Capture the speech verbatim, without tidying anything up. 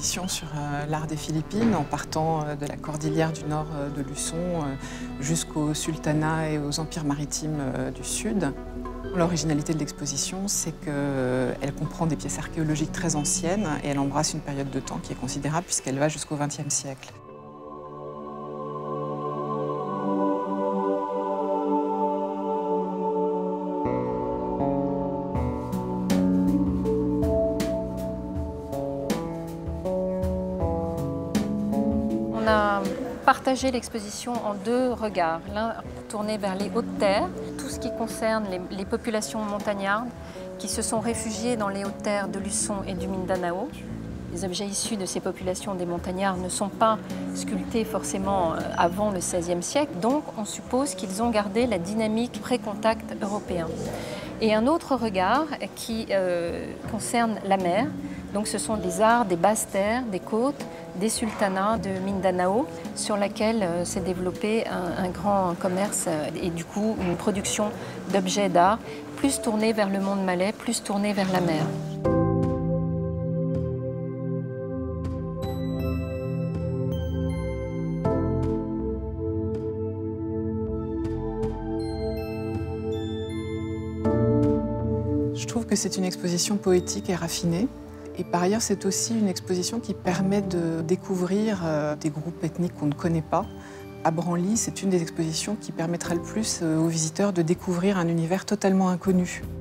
exposition sur euh, l'art des Philippines, en partant euh, de la cordillère du nord euh, de Luçon euh, jusqu'au sultanat et aux empires maritimes euh, du sud. L'originalité de l'exposition, c'est qu'elle comprend des pièces archéologiques très anciennes et elle embrasse une période de temps qui est considérable puisqu'elle va jusqu'au vingtième siècle. On a partagé l'exposition en deux regards. L'un tourné vers les hautes terres, tout ce qui concerne les, les populations montagnardes qui se sont réfugiées dans les hautes terres de Luçon et du Mindanao. Les objets issus de ces populations des montagnards ne sont pas sculptés forcément avant le seizième siècle, donc on suppose qu'ils ont gardé la dynamique pré-contact européen. Et un autre regard qui euh, concerne la mer. Donc ce sont des arts des basses terres, des côtes, des sultanats de Mindanao sur laquelle euh, s'est développé un, un grand commerce euh, et du coup une production d'objets d'art plus tournée vers le monde malais, plus tournée vers la mer. Je trouve que c'est une exposition poétique et raffinée. Et par ailleurs, c'est aussi une exposition qui permet de découvrir euh, des groupes ethniques qu'on ne connaît pas. À Branly, c'est une des expositions qui permettra le plus aux visiteurs de découvrir un univers totalement inconnu.